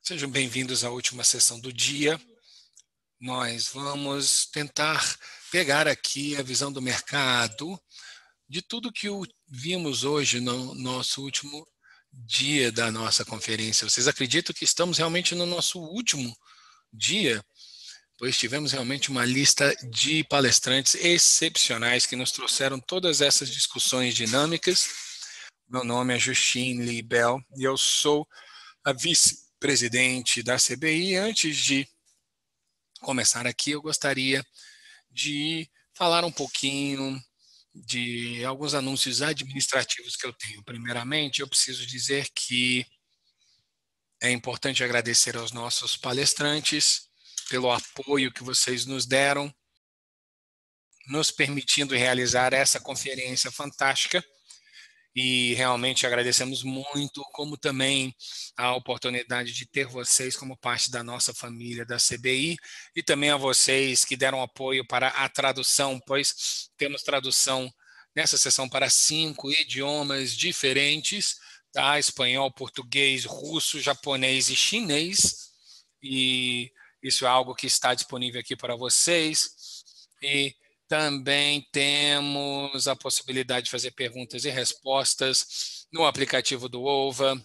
Sejam bem-vindos à última sessão do dia. Nós vamos tentar pegar aqui a visão do mercado de tudo que vimos hoje no nosso último dia da nossa conferência. Vocês acreditam que estamos realmente no nosso último dia? Pois tivemos realmente uma lista de palestrantes excepcionais que nos trouxeram todas essas discussões dinâmicas. Meu nome é Justine Lee Bell e eu sou a vice-presidente da CBI. Antes de começar aqui, eu gostaria de falar um pouquinho de alguns anúncios administrativos que eu tenho. Primeiramente, eu preciso dizer que é importante agradecer aos nossos palestrantes pelo apoio que vocês nos deram, nos permitindo realizar essa conferência fantástica. E realmente agradecemos muito, como também a oportunidade de ter vocês como parte da nossa família da CBI e também a vocês que deram apoio para a tradução, pois temos tradução nessa sessão para 5 idiomas diferentes, tá? Espanhol, português, russo, japonês e chinês. E isso é algo que está disponível aqui para vocês. E também temos a possibilidade de fazer perguntas e respostas no aplicativo do OVA,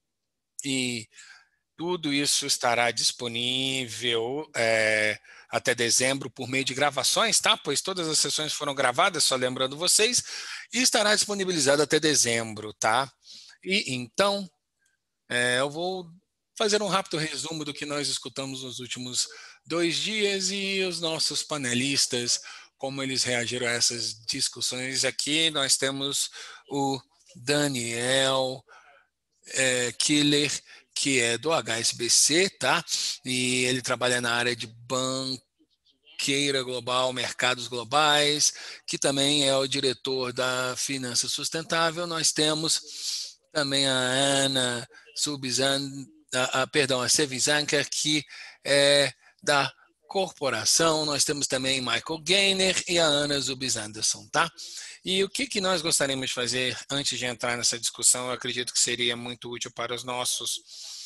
e tudo isso estará disponível até dezembro por meio de gravações, tá? Pois todas as sessões foram gravadas, só lembrando vocês, e estará disponibilizado até dezembro, tá? E então, eu vou fazer um rápido resumo do que nós escutamos nos últimos 2 dias e os nossos panelistas, como eles reagiram a essas discussões. Aqui nós temos o Daniel Killer, que é do HSBC, tá? E ele trabalha na área de banqueira global, mercados globais, que também é o diretor da Finança Sustentável. Nós temos também a Ana a Sevizanker, que é da corporação. Nós temos também Michael Gaynor e a Ana Zubis Anderson, tá? E o que nós gostaríamos de fazer antes de entrar nessa discussão? Eu acredito que seria muito útil para os nossos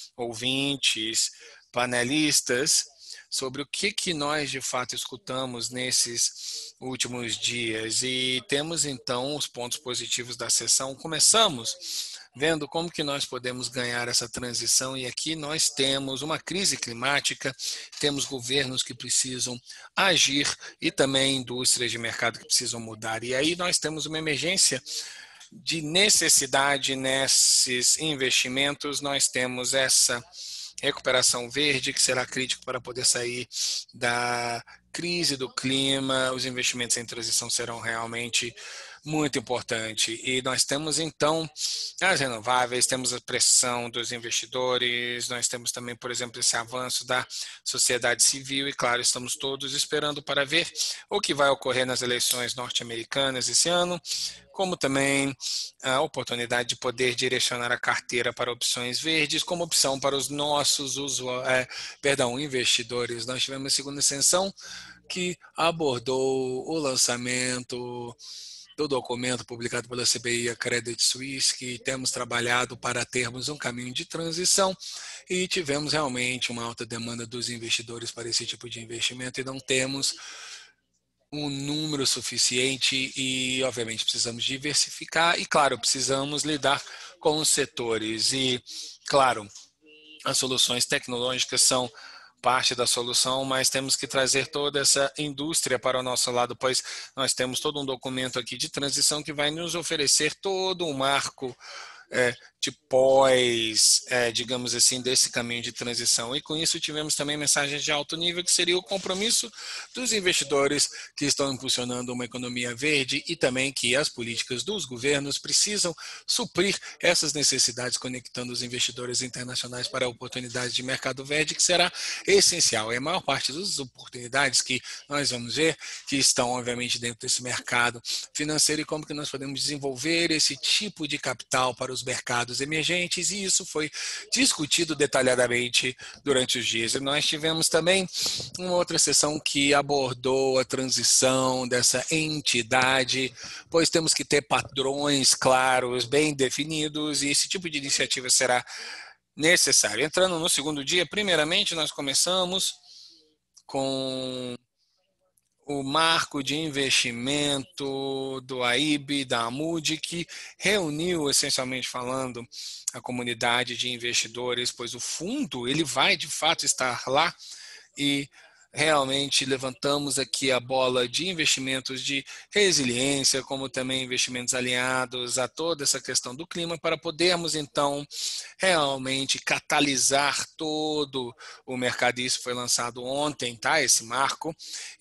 ouvintes, panelistas, sobre o que nós de fato escutamos nesses últimos dias. E temos então os pontos positivos da sessão. Começamos vendo como que nós podemos ganhar essa transição, e aqui nós temos uma crise climática, temos governos que precisam agir e também indústrias de mercado que precisam mudar. E aí nós temos uma emergência de necessidade nesses investimentos. Nós temos essa recuperação verde, que será crítico para poder sair da crise do clima. Os investimentos em transição serão realmente muito importante. E nós temos, então, as renováveis, temos a pressão dos investidores, nós temos também, por exemplo, esse avanço da sociedade civil e, claro, estamos todos esperando para ver o que vai ocorrer nas eleições norte-americanas esse ano, como também a oportunidade de poder direcionar a carteira para opções verdes como opção para os nossos investidores. Nós tivemos a segunda sessão que abordou o lançamento do documento publicado pela CBI, a Credit Suisse, que temos trabalhado para termos um caminho de transição, e tivemos realmente uma alta demanda dos investidores para esse tipo de investimento e não temos um número suficiente e, obviamente, precisamos diversificar e, claro, precisamos lidar com os setores. E, claro, as soluções tecnológicas são parte da solução, mas temos que trazer toda essa indústria para o nosso lado, pois nós temos todo um documento aqui de transição que vai nos oferecer todo um marco de pós, digamos assim, desse caminho de transição. E com isso tivemos também mensagens de alto nível, que seria o compromisso dos investidores que estão impulsionando uma economia verde e também que as políticas dos governos precisam suprir essas necessidades, conectando os investidores internacionais para a oportunidade de mercado verde, que será essencial. E a maior parte das oportunidades que nós vamos ver, que estão, obviamente, dentro desse mercado financeiro, e como que nós podemos desenvolver esse tipo de capital para os mercados emergentes, e isso foi discutido detalhadamente durante os dias. E nós tivemos também uma outra sessão que abordou a transição dessa entidade, pois temos que ter padrões claros, bem definidos, e esse tipo de iniciativa será necessário. Entrando no segundo dia, primeiramente nós começamos com o marco de investimento do AIB, da AMUD, que reuniu, essencialmente falando, a comunidade de investidores, pois o fundo ele vai de fato estar lá e realmente levantamos aqui a bola de investimentos de resiliência, como também investimentos alinhados a toda essa questão do clima, para podermos então realmente catalisar todo o mercado. Isso foi lançado ontem, tá? Esse marco,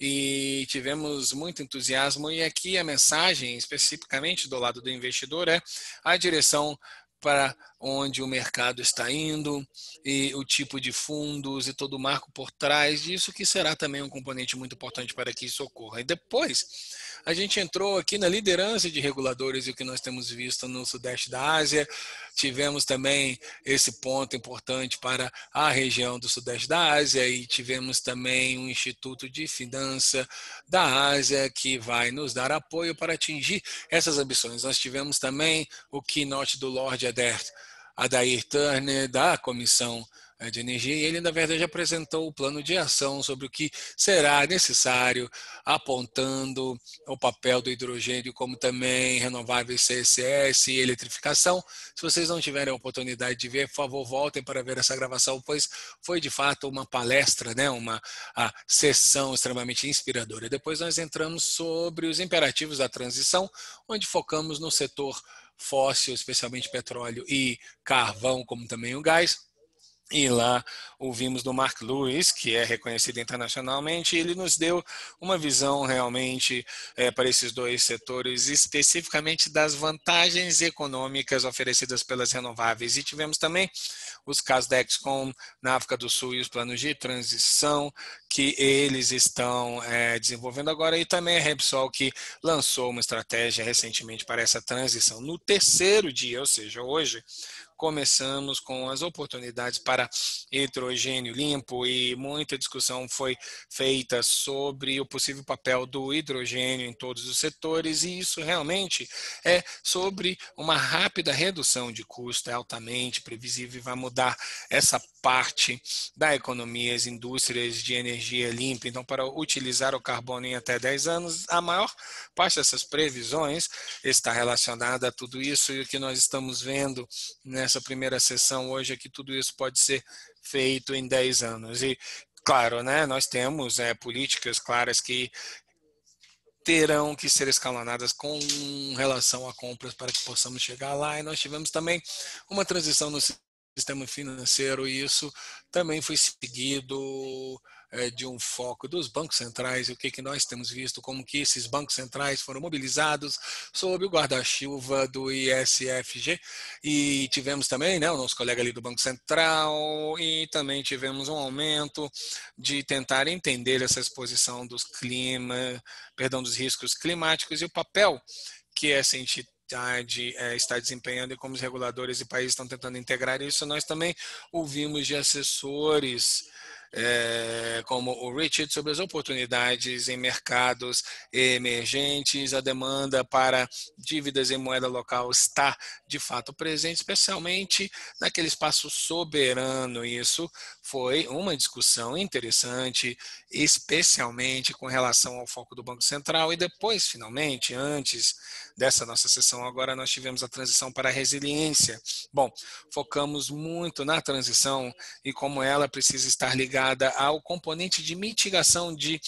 e tivemos muito entusiasmo. E aqui a mensagem, especificamente do lado do investidor, é a direção para onde o mercado está indo e o tipo de fundos e todo o marco por trás disso, que será também um componente muito importante para que isso ocorra. E depois, a gente entrou aqui na liderança de reguladores e o que nós temos visto no Sudeste da Ásia. Tivemos também esse ponto importante para a região do Sudeste da Ásia e tivemos também um Instituto de Finança da Ásia que vai nos dar apoio para atingir essas ambições. Nós tivemos também o keynote do Lord Adair Turner, da Comissão de Energia, e ele, na verdade, apresentou o plano de ação sobre o que será necessário, apontando o papel do hidrogênio, como também renováveis CCS e eletrificação. Se vocês não tiverem a oportunidade de ver, por favor, voltem para ver essa gravação, pois foi, de fato, uma palestra, né? Uma sessão extremamente inspiradora. Depois nós entramos sobre os imperativos da transição, onde focamos no setor fóssil, especialmente petróleo e carvão, como também o gás. E lá ouvimos do Mark Lewis, que é reconhecido internacionalmente, e ele nos deu uma visão realmente para esses dois setores, especificamente das vantagens econômicas oferecidas pelas renováveis. E tivemos também os casos da Excom na África do Sul e os planos de transição que eles estão desenvolvendo agora, e também a Repsol, que lançou uma estratégia recentemente para essa transição. No terceiro dia, ou seja, hoje, começamos com as oportunidades para hidrogênio limpo e muita discussão foi feita sobre o possível papel do hidrogênio em todos os setores, e isso realmente é sobre uma rápida redução de custo, é altamente previsível e vai mudar essa parte da economia, as indústrias de energia limpa. Então, para utilizar o carbono em até 10 anos, a maior parte dessas previsões está relacionada a tudo isso, e o que nós estamos vendo nessa primeira sessão hoje é que tudo isso pode ser feito em 10 anos. E, claro, né, nós temos políticas claras que terão que ser escalonadas com relação a compras para que possamos chegar lá. E nós tivemos também uma transição no sistema financeiro, e isso também foi seguido de um foco dos bancos centrais, e o que nós temos visto, como que esses bancos centrais foram mobilizados sob o guarda-chuva do ISFG, e tivemos também, né, o nosso colega ali do Banco Central, e também tivemos um aumento de tentar entender essa exposição dos riscos climáticos e o papel que essa entidade está desempenhando e como os reguladores e países estão tentando integrar isso. Nós também ouvimos de assessores como o Richard sobre as oportunidades em mercados emergentes. A demanda para dívidas em moeda local está de fato presente, especialmente naquele espaço soberano. Isso foi uma discussão interessante, especialmente com relação ao foco do Banco Central. E depois, finalmente, antes dessa nossa sessão agora, nós tivemos a transição para a resiliência. Bom, focamos muito na transição e como ela precisa estar ligada ao componente de mitigação de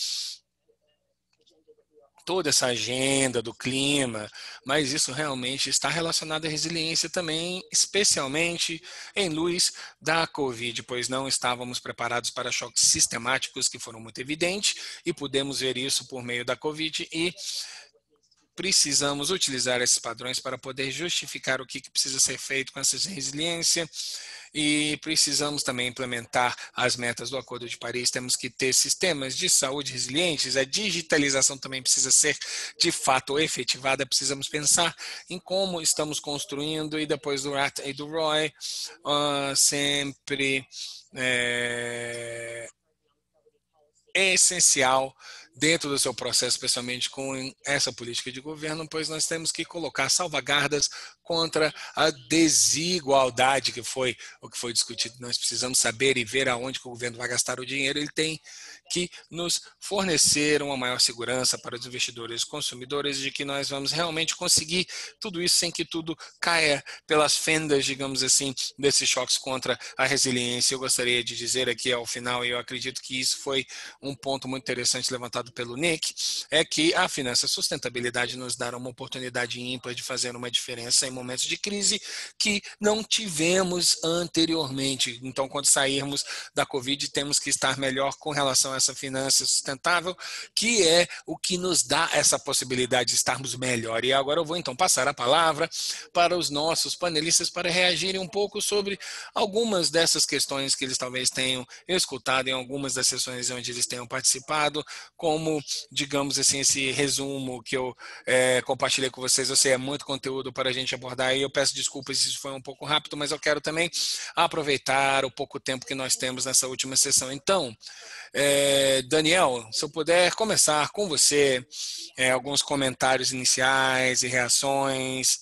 toda essa agenda do clima, mas isso realmente está relacionado à resiliência também, especialmente em luz da Covid, pois não estávamos preparados para choques sistemáticos que foram muito evidentes e pudemos ver isso por meio da Covid, e precisamos utilizar esses padrões para poder justificar o que precisa ser feito com essa resiliência, e precisamos também implementar as metas do Acordo de Paris. Temos que ter sistemas de saúde resilientes, a digitalização também precisa ser de fato efetivada, precisamos pensar em como estamos construindo, e depois do RAT e do ROI, sempre é essencial dentro do seu processo, especialmente com essa política de governo, pois nós temos que colocar salvaguardas contra a desigualdade, que foi o que foi discutido. Nós precisamos saber e ver aonde que o governo vai gastar o dinheiro. Ele tem que nos fornecer uma maior segurança para os investidores e consumidores de que nós vamos realmente conseguir tudo isso sem que tudo caia pelas fendas, digamos assim, desses choques contra a resiliência. Eu gostaria de dizer aqui ao final, e eu acredito que isso foi um ponto muito interessante levantado pelo Nick, é que a finança sustentabilidade nos dará uma oportunidade ímpar de fazer uma diferença em momentos de crise que não tivemos anteriormente. Então, quando sairmos da Covid, temos que estar melhor com relação a essa finança sustentável, que é o que nos dá essa possibilidade de estarmos melhor. E agora eu vou então passar a palavra para os nossos panelistas para reagirem um pouco sobre algumas dessas questões que eles talvez tenham escutado em algumas das sessões onde eles tenham participado, como, digamos assim, esse resumo que eu compartilhei com vocês. Eu sei, é muito conteúdo para a gente abordar e eu peço desculpas se isso foi um pouco rápido, mas eu quero também aproveitar o pouco tempo que nós temos nessa última sessão. Então, Daniel, se eu puder começar com você, alguns comentários iniciais e reações.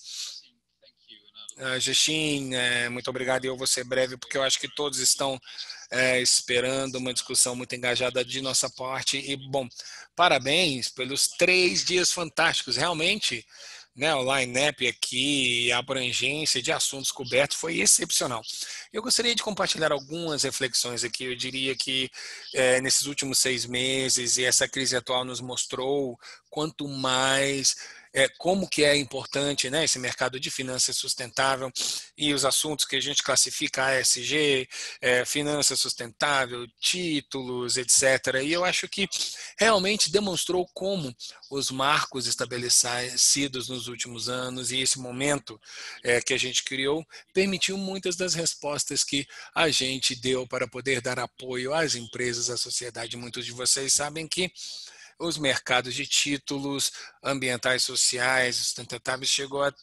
Gestin, muito obrigado, e eu vou ser breve, porque eu acho que todos estão esperando uma discussão muito engajada de nossa parte. E, bom, parabéns pelos 3 dias fantásticos. Realmente, né, o line-up aqui, a abrangência de assuntos cobertos foi excepcional. Eu gostaria de compartilhar algumas reflexões aqui. Eu diria que nesses últimos 6 meses, e essa crise atual nos mostrou quanto mais como que é importante, né, esse mercado de finanças sustentável e os assuntos que a gente classifica ESG, finança sustentável, títulos, etc. E eu acho que realmente demonstrou como os marcos estabelecidos nos últimos anos e esse momento que a gente criou permitiu muitas das respostas que a gente deu para poder dar apoio às empresas, à sociedade. Muitos de vocês sabem que os mercados de títulos ambientais, sociais, sustentáveis chegou a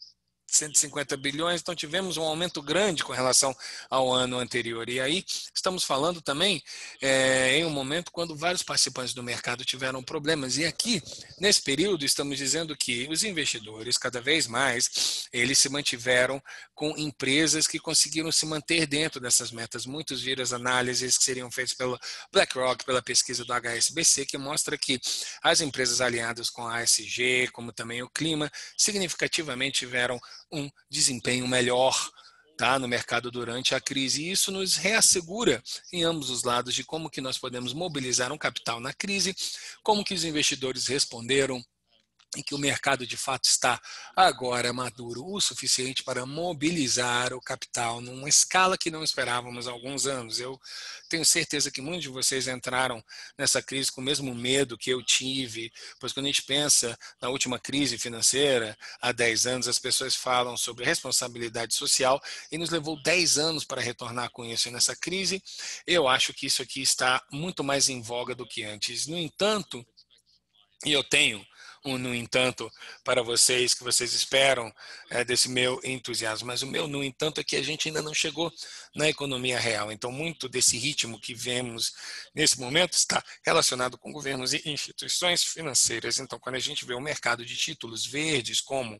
150 bilhões, então tivemos um aumento grande com relação ao ano anterior. E aí estamos falando também em um momento quando vários participantes do mercado tiveram problemas. E aqui, nesse período, estamos dizendo que os investidores, cada vez mais, eles se mantiveram com empresas que conseguiram se manter dentro dessas metas. Muitos viram as análises que seriam feitas pela BlackRock, pela pesquisa do HSBC, que mostra que as empresas alinhadas com a ESG, como também o clima, significativamente tiveram um desempenho melhor, tá, no mercado durante a crise. E isso nos reassegura em ambos os lados de como que nós podemos mobilizar um capital na crise, como que os investidores responderam e que o mercado de fato está agora maduro o suficiente para mobilizar o capital numa escala que não esperávamos há alguns anos. Eu tenho certeza que muitos de vocês entraram nessa crise com o mesmo medo que eu tive, pois quando a gente pensa na última crise financeira, há 10 anos, as pessoas falam sobre responsabilidade social e nos levou 10 anos para retornar com isso. E nessa crise, eu acho que isso aqui está muito mais em voga do que antes. No entanto, e eu tenho no entanto, para vocês, que vocês esperam desse meu entusiasmo. Mas o meu, no entanto, é que a gente ainda não chegou na economia real. Então, muito desse ritmo que vemos nesse momento está relacionado com governos e instituições financeiras. Então, quando a gente vê o mercado de títulos verdes como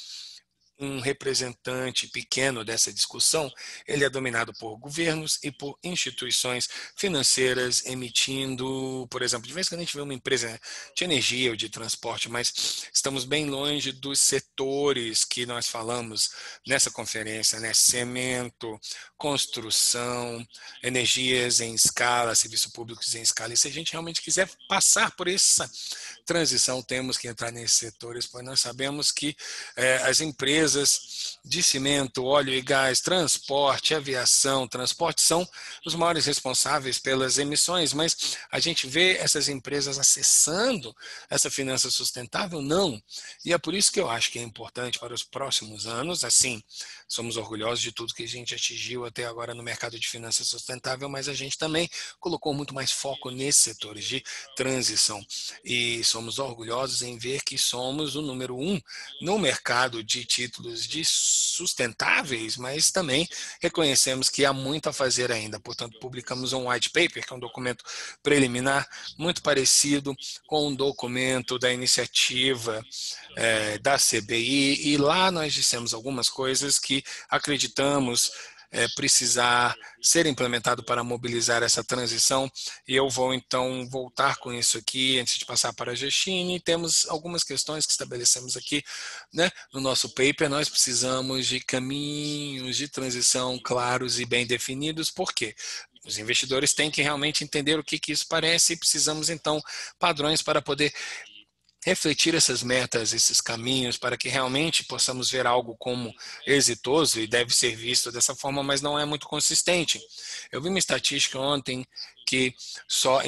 um representante pequeno dessa discussão, ele é dominado por governos e por instituições financeiras emitindo, por exemplo, de vez em quando a gente vê uma empresa de energia ou de transporte, mas estamos bem longe dos setores que nós falamos nessa conferência, né? Cimento, construção, energias em escala, serviços públicos em escala. E se a gente realmente quiser passar por essa transição, temos que entrar nesses setores, pois nós sabemos que as empresas de cimento, óleo e gás, transporte, aviação, transporte são os maiores responsáveis pelas emissões, mas a gente vê essas empresas acessando essa finança sustentável? Não. E é por isso que eu acho que é importante para os próximos anos, assim, somos orgulhosos de tudo que a gente atingiu até agora no mercado de finança sustentável, mas a gente também colocou muito mais foco nesses setores de transição. E somos orgulhosos em ver que somos o número 1 no mercado de títulos títulos sustentáveis, mas também reconhecemos que há muito a fazer ainda. Portanto, publicamos um white paper, que é um documento preliminar, muito parecido com um documento da iniciativa da CBI, e lá nós dissemos algumas coisas que acreditamos precisar ser implementado para mobilizar essa transição, e eu vou então voltar com isso aqui antes de passar para a Gestine. Temos algumas questões que estabelecemos aqui, né, no nosso paper. Nós precisamos de caminhos de transição claros e bem definidos. Por quê? Os investidores têm que realmente entender o que isso parece, e precisamos então padrões para poder refletir essas metas, esses caminhos, para que realmente possamos ver algo como exitoso, e deve ser visto dessa forma, mas não é muito consistente. Eu vi uma estatística ontem que só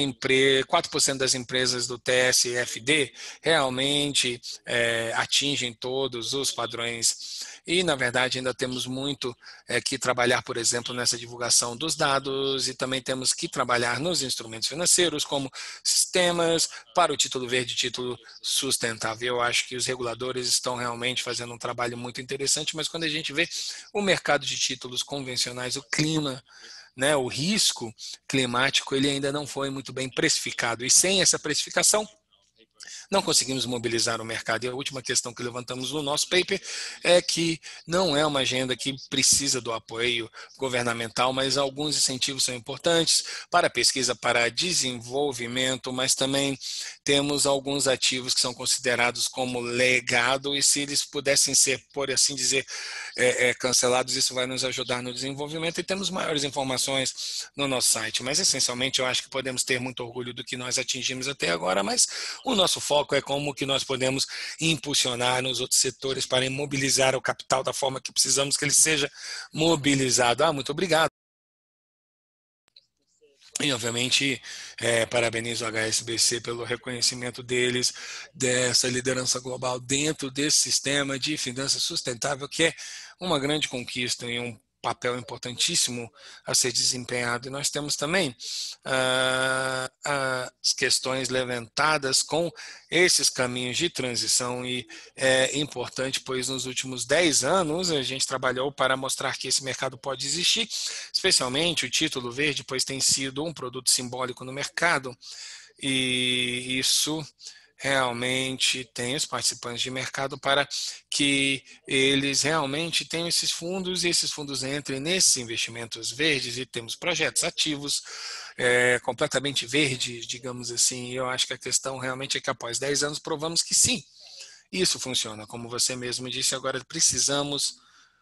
4% das empresas do TSFD realmente atingem todos os padrões. E, na verdade, ainda temos muito que trabalhar, por exemplo, nessa divulgação dos dados, e também temos que trabalhar nos instrumentos financeiros, como sistemas para o título verde e título sustentável. Eu acho que os reguladores estão realmente fazendo um trabalho muito interessante, mas quando a gente vê o mercado de títulos convencionais, o clima, né, o risco climático, ele ainda não foi muito bem precificado. E sem essa precificação, não conseguimos mobilizar o mercado. E a última questão que levantamos no nosso paper é que não é uma agenda que precisa do apoio governamental, mas alguns incentivos são importantes para pesquisa, para desenvolvimento, mas também temos alguns ativos que são considerados como legado, e se eles pudessem ser, por assim dizer, cancelados, isso vai nos ajudar no desenvolvimento, e temos maiores informações no nosso site. Mas, essencialmente, eu acho que podemos ter muito orgulho do que nós atingimos até agora, mas o nosso foco é como que nós podemos impulsionar nos outros setores para imobilizar o capital da forma que precisamos que ele seja mobilizado. Muito obrigado. E, obviamente, parabenizo o HSBC pelo reconhecimento deles, dessa liderança global dentro desse sistema de finanças sustentável, que é uma grande conquista e um papel importantíssimo a ser desempenhado. E nós temos também as questões levantadas com esses caminhos de transição, e é importante, pois nos últimos 10 anos a gente trabalhou para mostrar que esse mercado pode existir, especialmente o título verde, pois tem sido um produto simbólico no mercado, e isso realmente tem os participantes de mercado para que eles realmente tenham esses fundos, e esses fundos entrem nesses investimentos verdes, e temos projetos ativos completamente verdes, digamos assim. E eu acho que a questão realmente é que após 10 anos provamos que sim, isso funciona. Como você mesmo disse, agora precisamos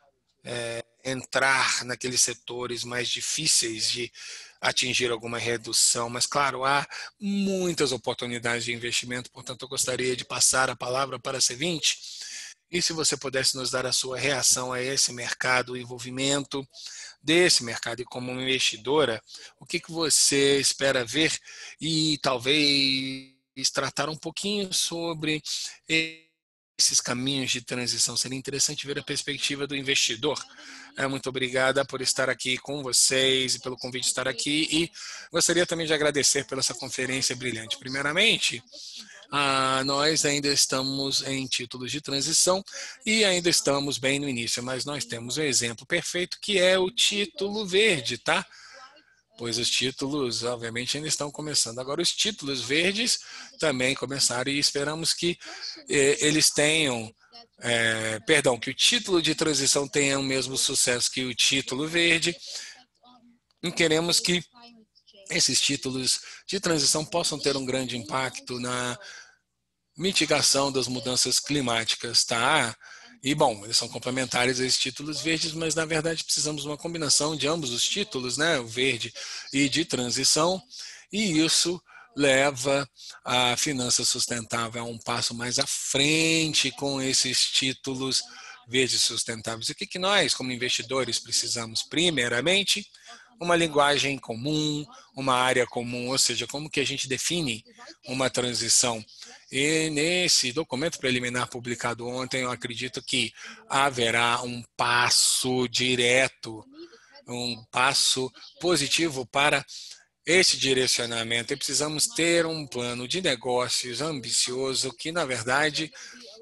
entrar naqueles setores mais difíceis de atingir alguma redução, mas claro, há muitas oportunidades de investimento. Portanto, eu gostaria de passar a palavra para a C20, e se você pudesse nos dar a sua reação a esse mercado, o envolvimento desse mercado, e como investidora, o que você espera ver, e talvez tratar um pouquinho sobre esses caminhos de transição. Seria interessante ver a perspectiva do investidor. Muito obrigada por estar aqui com vocês e pelo convite de estar aqui, e gostaria também de agradecer pela essa conferência brilhante. Primeiramente, nós ainda estamos em títulos de transição e ainda estamos bem no início, mas nós temos um exemplo perfeito, que é o título verde, tá? Pois os títulos, obviamente, ainda estão começando. Agora, os títulos verdes também começaram, e esperamos que eles tenham, que o título de transição tenha o mesmo sucesso que o título verde, e queremos que esses títulos de transição possam ter um grande impacto na mitigação das mudanças climáticas, tá? E, bom, eles são complementares a esses títulos verdes, mas, na verdade, precisamos de uma combinação de ambos os títulos, né? O verde e de transição, e isso leva a finança sustentável a um passo mais à frente com esses títulos verdes sustentáveis. O que nós, como investidores, precisamos? Primeiramente, uma linguagem comum, uma área comum, ou seja, como que a gente define uma transição. E nesse documento preliminar publicado ontem, eu acredito que haverá um passo direto, um passo positivo para esse direcionamento. E precisamos ter um plano de negócios ambicioso que, na verdade,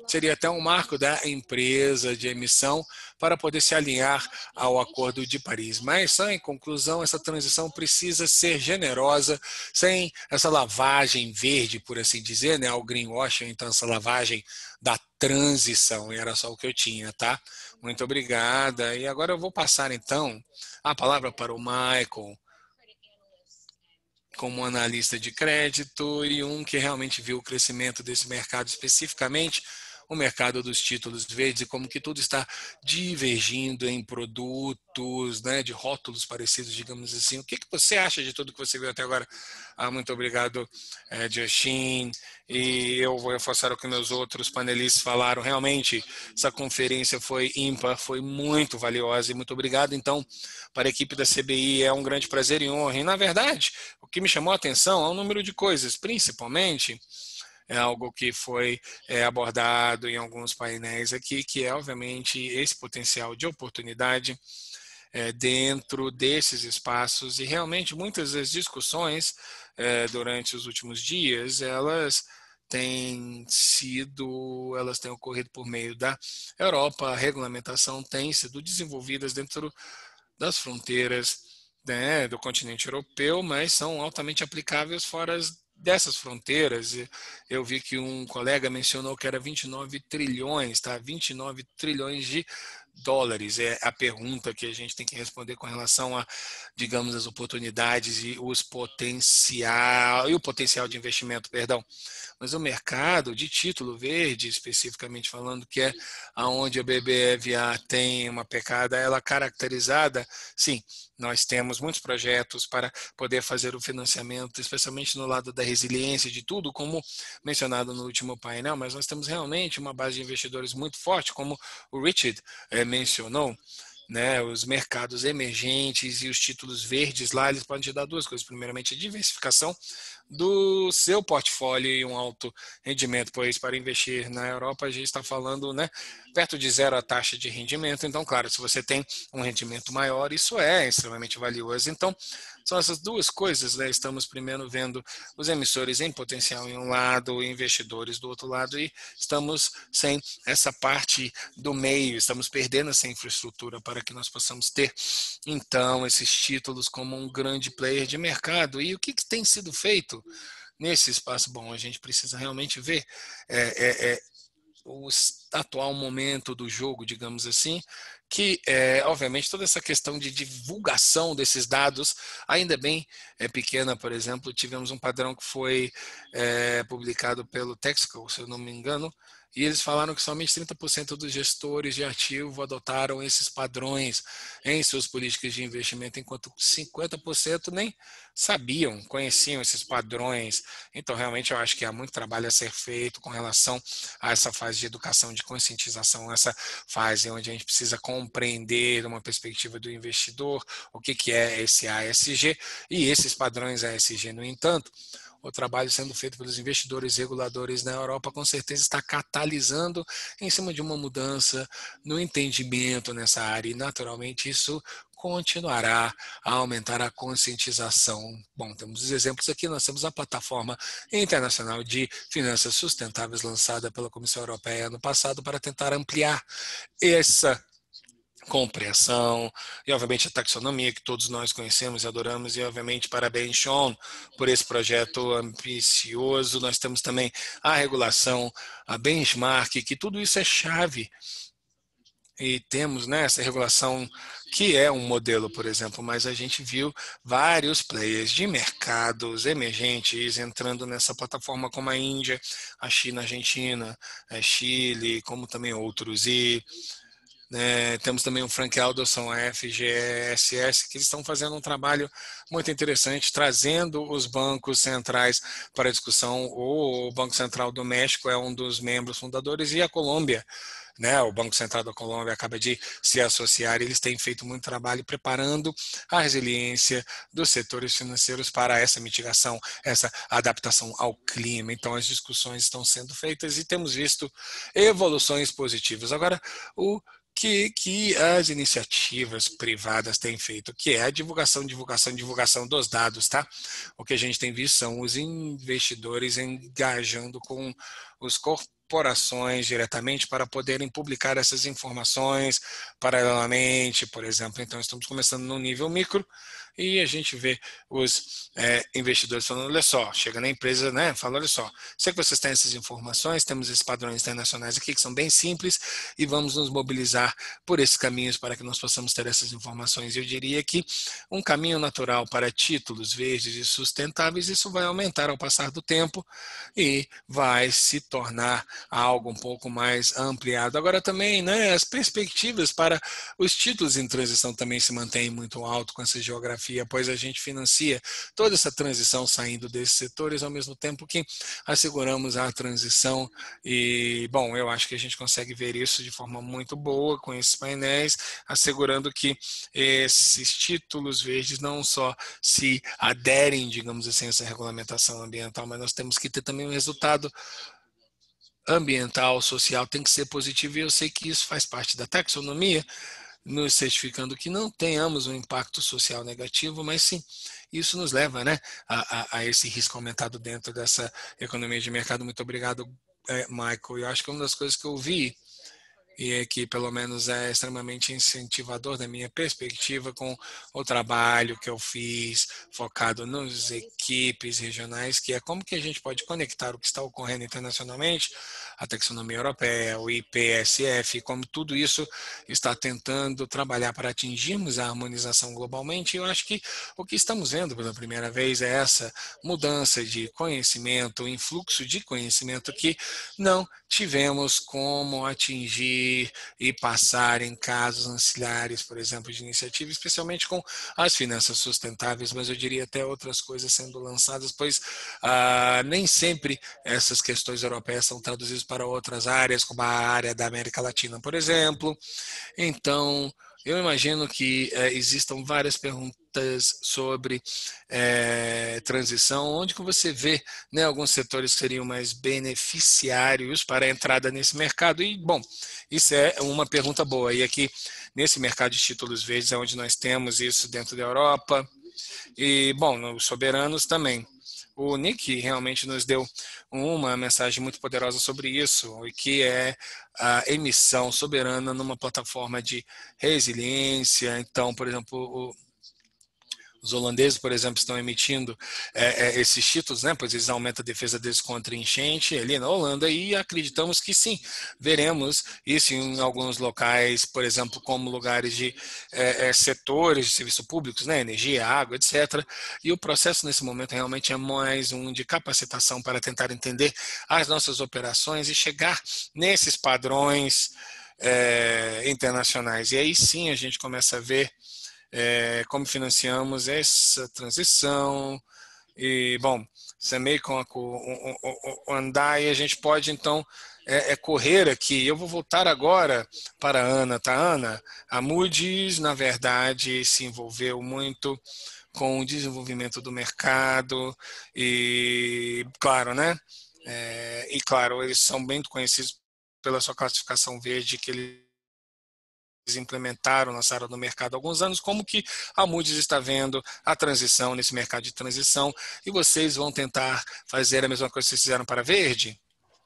seria até um marco da empresa de emissão para poder se alinhar ao Acordo de Paris. Mas, só em conclusão, essa transição precisa ser generosa, sem essa lavagem verde, por assim dizer, né, o greenwashing, então essa lavagem da transição, e era só o que eu tinha, tá? Muito obrigada. E agora eu vou passar, então, a palavra para o Michael, como analista de crédito e um que realmente viu o crescimento desse mercado, especificamente o mercado dos títulos verdes e como que tudo está divergindo em produtos, né, de rótulos parecidos, digamos assim. O que você acha de tudo que você viu até agora? Muito obrigado, Justin. E eu vou reforçar o que meus outros panelistas falaram. Realmente, essa conferência foi ímpar, foi muito valiosa e muito obrigado, então, para a equipe da CBI. É um grande prazer e honra. E, na verdade, o que me chamou a atenção é o número de coisas, principalmente é algo que foi abordado em alguns painéis aqui, que é, obviamente, esse potencial de oportunidade dentro desses espaços. E, realmente, muitas das discussões durante os últimos dias, elas elas têm ocorrido por meio da Europa, a regulamentação tem sido desenvolvidas dentro das fronteiras, né, do continente europeu, mas são altamente aplicáveis fora dessas fronteiras. Eu vi que um colega mencionou que era 29 trilhões, tá? 29 trilhões de dólares. É a pergunta que a gente tem que responder com relação a, digamos, as oportunidades e o potencial de investimento, perdão. Mas o mercado de título verde, especificamente falando, que é aonde a BBVA tem uma pecada, ela caracterizada, sim, nós temos muitos projetos para poder fazer o financiamento, especialmente no lado da resiliência de tudo, como mencionado no último painel, mas nós temos realmente uma base de investidores muito forte, como o Richard mencionou, né, os mercados emergentes e os títulos verdes lá, eles podem te dar duas coisas. Primeiramente, a diversificação do seu portfólio e um alto rendimento, pois para investir na Europa a gente está falando, né, perto de zero a taxa de rendimento. Então, claro, se você tem um rendimento maior, isso é extremamente valioso. Então, são essas duas coisas, né? Estamos primeiro vendo os emissores em potencial em um lado, investidores do outro lado, e estamos sem essa parte do meio, estamos perdendo essa infraestrutura para que nós possamos ter, então, esses títulos como um grande player de mercado. E o que tem sido feito nesse espaço? Bom, a gente precisa realmente ver o atual momento do jogo, digamos assim, que, obviamente, toda essa questão de divulgação desses dados ainda bem pequena. Por exemplo, tivemos um padrão que foi publicado pelo Texaco, se eu não me engano, e eles falaram que somente 30% dos gestores de ativo adotaram esses padrões em suas políticas de investimento, enquanto 50% nem sabiam, conheciam esses padrões. Então, realmente, eu acho que há muito trabalho a ser feito com relação a essa fase de educação, de conscientização, essa fase onde a gente precisa compreender, uma perspectiva do investidor, o que é esse ASG e esses padrões ASG. No entanto, o trabalho sendo feito pelos investidores reguladores na Europa com certeza está catalisando em cima de uma mudança no entendimento nessa área, e naturalmente isso continuará a aumentar a conscientização. Bom, temos os exemplos aqui, nós temos a plataforma internacional de finanças sustentáveis lançada pela Comissão Europeia ano passado para tentar ampliar essa compreensão e, obviamente, a taxonomia que todos nós conhecemos e adoramos. E, obviamente, parabéns, Sean, por esse projeto ambicioso. Nós temos também a regulação, a benchmark, que tudo isso é chave. E temos, né, essa regulação que é um modelo, por exemplo, mas a gente viu vários players de mercados emergentes entrando nessa plataforma, como a Índia, a China, a Argentina, a Chile, como também outros. E temos também o Frank Alderson, a FGSS, que eles estão fazendo um trabalho muito interessante, trazendo os bancos centrais para a discussão. O Banco Central do México é um dos membros fundadores, e a Colômbia, né, o Banco Central da Colômbia acaba de se associar. Eles têm feito muito trabalho preparando a resiliência dos setores financeiros para essa mitigação, essa adaptação ao clima. Então, as discussões estão sendo feitas e temos visto evoluções positivas. Agora, o que as iniciativas privadas têm feito, que é a divulgação dos dados, tá? O que a gente tem visto são os investidores engajando com os corporações diretamente para poderem publicar essas informações paralelamente, por exemplo. Então, estamos começando no nível micro e a gente vê os investidores falando, olha só, chega na empresa, né, fala, olha só, sei que vocês têm essas informações, temos esses padrões internacionais aqui que são bem simples e vamos nos mobilizar por esses caminhos para que nós possamos ter essas informações. Eu diria que um caminho natural para títulos verdes e sustentáveis, isso vai aumentar ao passar do tempo e vai se tornar algo um pouco mais ampliado. Agora também, né, as perspectivas para os títulos em transição também se mantêm muito alto com essa geografia, pois a gente financia toda essa transição saindo desses setores, ao mesmo tempo que asseguramos a transição e, bom, eu acho que a gente consegue ver isso de forma muito boa com esses painéis, assegurando que esses títulos verdes não só se aderem, digamos assim, a essa regulamentação ambiental, mas nós temos que ter também um resultado ambiental, social, tem que ser positivo, e eu sei que isso faz parte da taxonomia, nos certificando que não tenhamos um impacto social negativo, mas sim, isso nos leva, né, a esse risco aumentado dentro dessa economia de mercado. Muito obrigado, Michael. Eu acho que uma das coisas que eu vi e que pelo menos é extremamente incentivador da minha perspectiva com o trabalho que eu fiz focado nas equipes regionais, que é como que a gente pode conectar o que está ocorrendo internacionalmente, a taxonomia europeia, o IPSF, como tudo isso está tentando trabalhar para atingirmos a harmonização globalmente. E eu acho que o que estamos vendo pela primeira vez é essa mudança de conhecimento, o influxo de conhecimento que não tivemos como atingir e passar em casos ancilares, por exemplo, de iniciativa, especialmente com as finanças sustentáveis, mas eu diria até outras coisas sendo lançadas, pois nem sempre essas questões europeias são traduzidas para outras áreas, como a área da América Latina, por exemplo. Então, eu imagino que existam várias perguntas sobre transição, onde que você vê, né, alguns setores que seriam mais beneficiários para a entrada nesse mercado. E, bom, isso é uma pergunta boa. E aqui, nesse mercado de títulos verdes, é onde nós temos isso dentro da Europa. E, bom, nos soberanos também. O Nick realmente nos deu uma mensagem muito poderosa sobre isso, e que é a emissão soberana numa plataforma de resiliência. Então, por exemplo, os holandeses, por exemplo, estão emitindo esses títulos, né, pois eles aumentam a defesa deles contra enchente ali na Holanda, e acreditamos que sim, veremos isso em alguns locais, por exemplo, como lugares de setores de serviços públicos, né, energia, água, etc. E o processo nesse momento realmente é mais um de capacitação para tentar entender as nossas operações e chegar nesses padrões internacionais. E aí sim a gente começa a ver como financiamos essa transição. E, bom, você meio com o andar, e a gente pode, então, correr aqui. Eu vou voltar agora para a Ana, tá, Ana? A Moody's, na verdade, se envolveu muito com o desenvolvimento do mercado e, claro, né? E, claro, eles são bem conhecidos pela sua classificação verde, que eles implementaram, lançaram no mercado há alguns anos. Como que a Moody's está vendo a transição nesse mercado de transição, e vocês vão tentar fazer a mesma coisa que vocês fizeram para a Verde?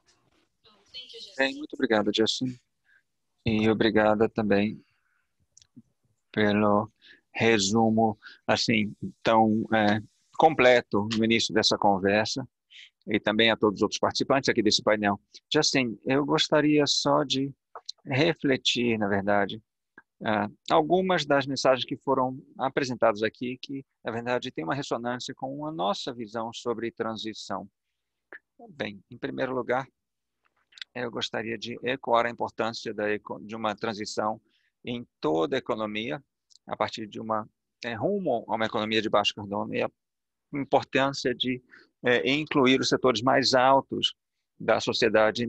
Bem, muito obrigado, Justin. E obrigada também pelo resumo assim tão completo no início dessa conversa, e também a todos os outros participantes aqui desse painel. Justin, eu gostaria só de refletir, na verdade, algumas das mensagens que foram apresentadas aqui, que, na verdade, tem uma ressonância com a nossa visão sobre transição. Bem, em primeiro lugar, eu gostaria de ecoar a importância de uma transição em toda a economia, a partir de rumo a uma economia de baixo carbono, e a importância de incluir os setores mais altos da sociedade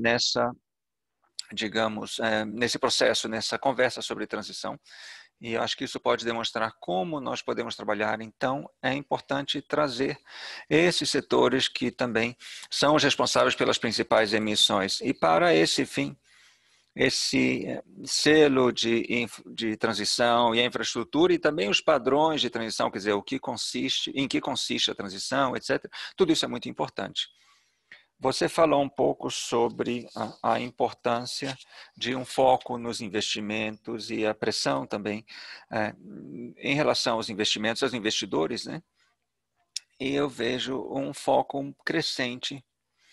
nesse processo, nessa conversa sobre transição. E eu acho que isso pode demonstrar como nós podemos trabalhar. Então, é importante trazer esses setores que também são os responsáveis pelas principais emissões. E para esse fim, esse selo de transição e a infraestrutura, e também os padrões de transição, quer dizer, em que consiste a transição, etc. Tudo isso é muito importante. Você falou um pouco sobre a importância de um foco nos investimentos e a pressão também em relação aos investimentos, aos investidores, né? E eu vejo um foco crescente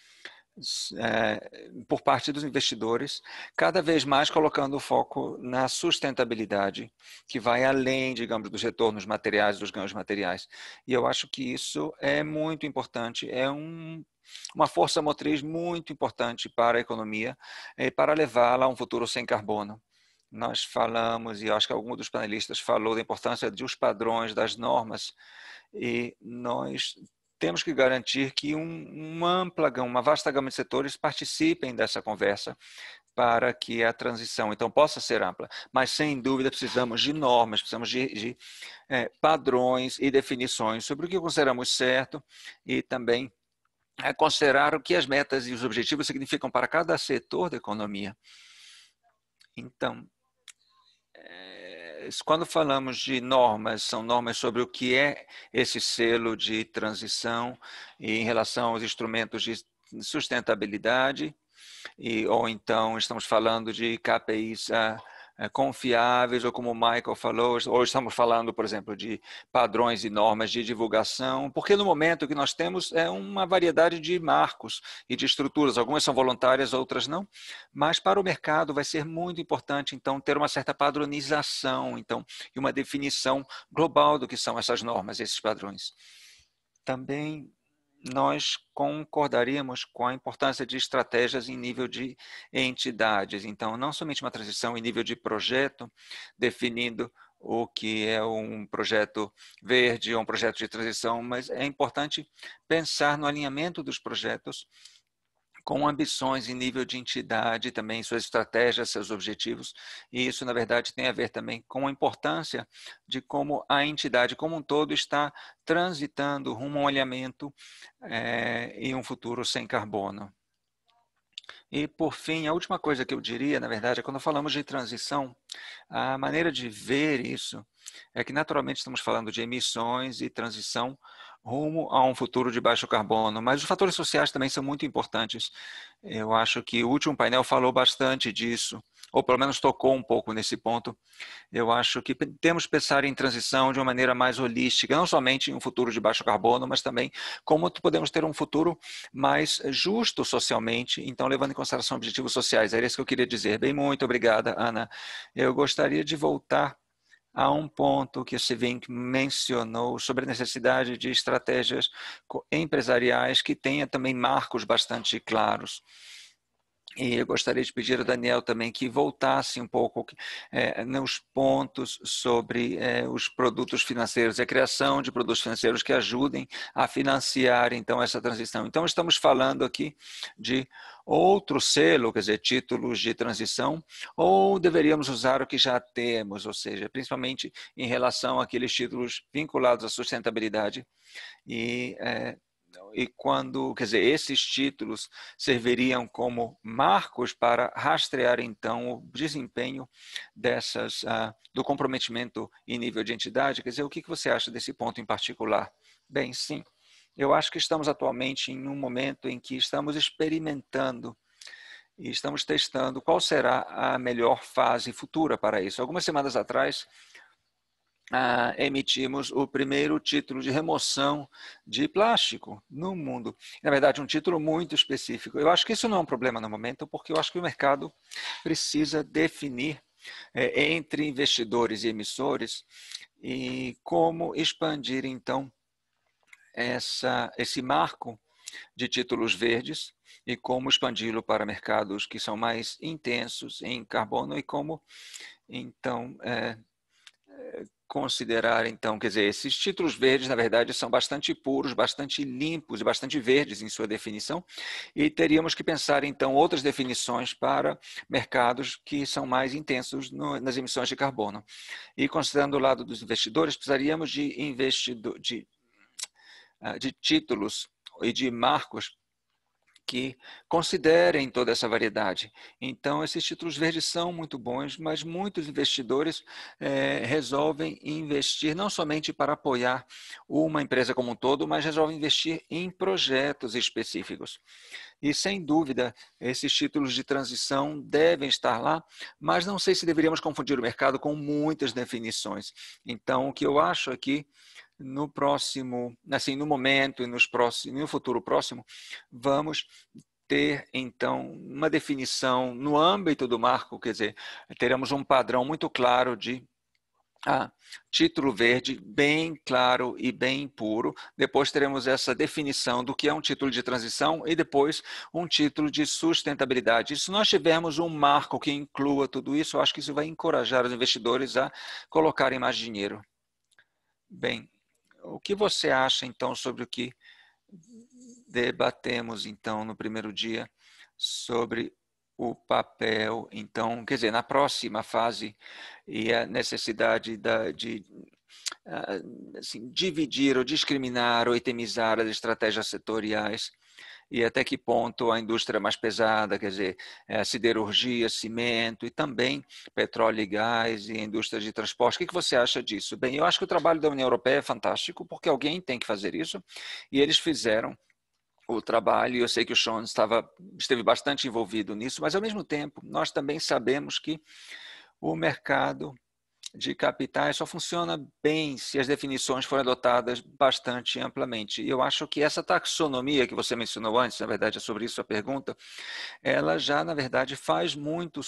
por parte dos investidores, cada vez mais colocando o foco na sustentabilidade, que vai além, digamos, dos retornos materiais, dos ganhos materiais. E eu acho que isso é muito importante, é uma força motriz muito importante para a economia e para levá-la a um futuro sem carbono. Nós falamos, e eu acho que algum dos panelistas falou da importância dos padrões, das normas, e nós temos que garantir que uma vasta gama de setores participem dessa conversa para que a transição, então, possa ser ampla. Mas, sem dúvida, precisamos de normas, precisamos de padrões e definições sobre o que consideramos certo e também considerar o que as metas e os objetivos significam para cada setor da economia. Então, quando falamos de normas, são normas sobre o que é esse selo de transição e em relação aos instrumentos de sustentabilidade, ou então estamos falando de KPIs confiáveis, ou como o Michael falou, ou estamos falando, por exemplo, de padrões e normas de divulgação, porque no momento que nós temos é uma variedade de marcos e de estruturas, algumas são voluntárias, outras não, mas para o mercado vai ser muito importante, então, ter uma certa padronização, então, e uma definição global do que são essas normas, esses padrões. Também nós concordaríamos com a importância de estratégias em nível de entidades. Então, não somente uma transição em nível de projeto, definindo o que é um projeto verde ou um projeto de transição, mas é importante pensar no alinhamento dos projetos com ambições em nível de entidade, também suas estratégias, seus objetivos, e isso, na verdade, tem a ver também com a importância de como a entidade como um todo está transitando rumo a um alinhamento e um futuro sem carbono. E, por fim, a última coisa que eu diria, na verdade, é quando falamos de transição, a maneira de ver isso é que, naturalmente, estamos falando de emissões e transição rumo a um futuro de baixo carbono, mas os fatores sociais também são muito importantes. Eu acho que o último painel falou bastante disso, ou pelo menos tocou um pouco nesse ponto. Eu acho que temos que pensar em transição de uma maneira mais holística, não somente em um futuro de baixo carbono, mas também como podemos ter um futuro mais justo socialmente, então levando em consideração objetivos sociais. Era isso que eu queria dizer. Bem, muito obrigada, Ana. Eu gostaria de voltar a um ponto que o Civink mencionou sobre a necessidade de estratégias empresariais que tenha também marcos bastante claros. E eu gostaria de pedir ao Daniel também que voltasse um pouco nos pontos sobre os produtos financeiros, a criação de produtos financeiros que ajudem a financiar, então, essa transição. Então, estamos falando aqui de outro selo, quer dizer, títulos de transição, ou deveríamos usar o que já temos, ou seja, principalmente em relação àqueles títulos vinculados à sustentabilidade e quando, quer dizer, esses títulos serviriam como marcos para rastrear, então, o desempenho do comprometimento em nível de entidade. Quer dizer, o que você acha desse ponto em particular? Bem, sim, eu acho que estamos atualmente em um momento em que estamos experimentando e estamos testando qual será a melhor fase futura para isso. Algumas semanas atrás, emitimos o primeiro título de remoção de plástico no mundo. Na verdade, um título muito específico. Eu acho que isso não é um problema no momento, porque eu acho que o mercado precisa definir entre investidores e emissores e como expandir, então, esse marco de títulos verdes e como expandi-lo para mercados que são mais intensos em carbono e como, então, considerar, então, quer dizer, esses títulos verdes, na verdade, são bastante puros, bastante limpos e bastante verdes em sua definição, e teríamos que pensar, então, outras definições para mercados que são mais intensos nas emissões de carbono. E, considerando o lado dos investidores, precisaríamos de títulos e de marcos que considerem toda essa variedade. Então, esses títulos verdes são muito bons, mas muitos investidores resolvem investir não somente para apoiar uma empresa como um todo, mas resolvem investir em projetos específicos. E, sem dúvida, esses títulos de transição devem estar lá, mas não sei se deveríamos confundir o mercado com muitas definições. Então, o que eu acho aqui, no próximo, assim, no momento e no futuro próximo, vamos ter, então, uma definição no âmbito do marco, quer dizer, teremos um padrão muito claro de título verde, bem claro e bem puro. Depois teremos essa definição do que é um título de transição e depois um título de sustentabilidade. E se nós tivermos um marco que inclua tudo isso, eu acho que isso vai encorajar os investidores a colocarem mais dinheiro. Bem, o que você acha, então, sobre o que debatemos, então, no primeiro dia, sobre o papel, então, quer dizer, na próxima fase e a necessidade de assim, dividir ou discriminar ou itemizar as estratégias setoriais e até que ponto a indústria mais pesada, quer dizer, siderurgia, cimento e também petróleo e gás e a indústria de transporte. O que você acha disso? Bem, eu acho que o trabalho da União Europeia é fantástico, porque alguém tem que fazer isso, e eles fizeram o trabalho, e eu sei que o Sean esteve bastante envolvido nisso, mas ao mesmo tempo, nós também sabemos que o mercado de capitais só funciona bem se as definições forem adotadas bastante amplamente. E eu acho que essa taxonomia que você mencionou antes, na verdade é sobre isso a pergunta, ela já, na verdade, faz muito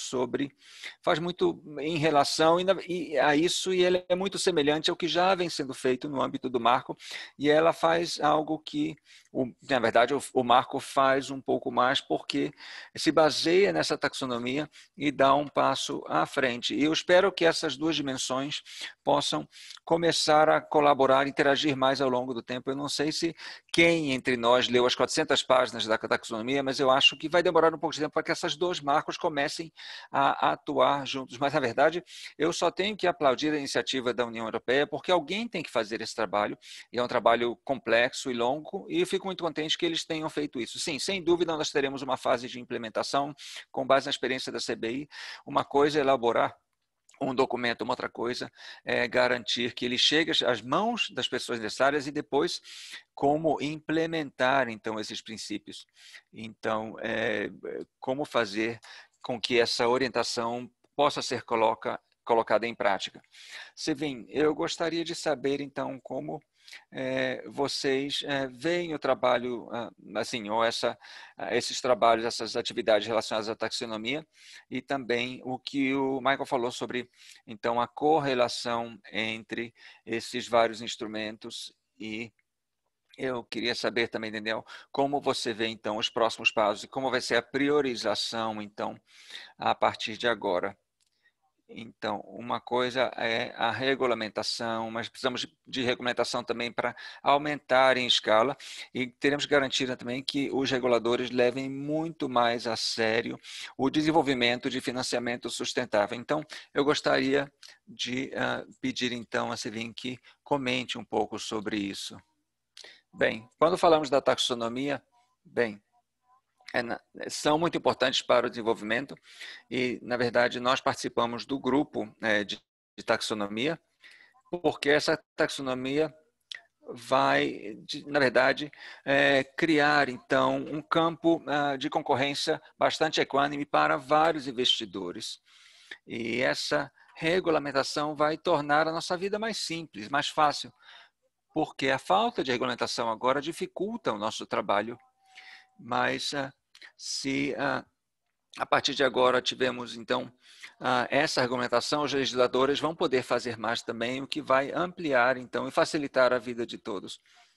em relação a isso, e ela é muito semelhante ao que já vem sendo feito no âmbito do marco, e ela faz algo que, na verdade, o marco faz um pouco mais, porque se baseia nessa taxonomia e dá um passo à frente. E eu espero que essas duas dimensões possam começar a colaborar, interagir mais ao longo do tempo. Eu não sei se quem entre nós leu as 400 páginas da taxonomia, mas eu acho que vai demorar um pouco de tempo para que essas dois marcos comecem a atuar juntos. Mas, na verdade, eu só tenho que aplaudir a iniciativa da União Europeia, porque alguém tem que fazer esse trabalho, e é um trabalho complexo e longo, e eu fico muito contente que eles tenham feito isso. Sim, sem dúvida, nós teremos uma fase de implementação com base na experiência da CBI. Uma coisa é elaborar um documento, uma outra coisa é garantir que ele chegue às mãos das pessoas necessárias e depois como implementar, então, esses princípios. Então, como fazer com que essa orientação possa ser colocada em prática. Sevin, eu gostaria de saber, então, como vocês veem o trabalho, assim, ou esses trabalhos, essas atividades relacionadas à taxonomia, e também o que o Michael falou sobre, então, a correlação entre esses vários instrumentos. E eu queria saber também, Daniel, como você vê, então, os próximos passos e como vai ser a priorização, então, a partir de agora. Então, uma coisa é a regulamentação, mas precisamos de regulamentação também para aumentar em escala, e teremos que garantir também que os reguladores levem muito mais a sério o desenvolvimento de financiamento sustentável. Então, eu gostaria de pedir então a Sevin que comente um pouco sobre isso. Bem, quando falamos da taxonomia, bem, são muito importantes para o desenvolvimento e, na verdade, nós participamos do grupo de taxonomia, porque essa taxonomia vai, na verdade, criar, então, um campo de concorrência bastante equânime para vários investidores. E essa regulamentação vai tornar a nossa vida mais simples, mais fácil, porque a falta de regulamentação agora dificulta o nosso trabalho, mas se a partir de agora tivemos, então, essa regulamentação, os legisladores vão poder fazer mais também, o que vai ampliar, então, e facilitar a vida de todos.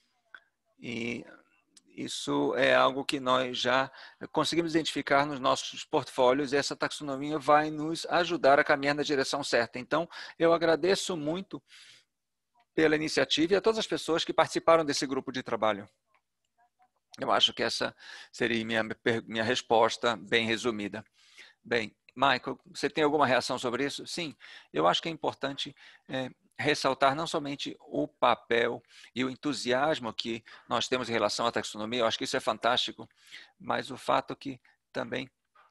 E isso é algo que nós já conseguimos identificar nos nossos portfólios, e essa taxonomia vai nos ajudar a caminhar na direção certa. Então, eu agradeço muito pela iniciativa e a todas as pessoas que participaram desse grupo de trabalho. Eu acho que essa seria minha resposta bem resumida. Bem, Michael, você tem alguma reação sobre isso? Sim, eu acho que é importante ressaltar não somente o papel e o entusiasmo que nós temos em relação à taxonomia, eu acho que isso é fantástico, mas o fato que também,